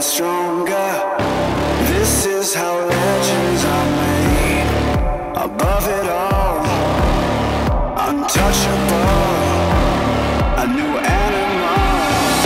stronger. This is how legends are made. Above it all, untouchable.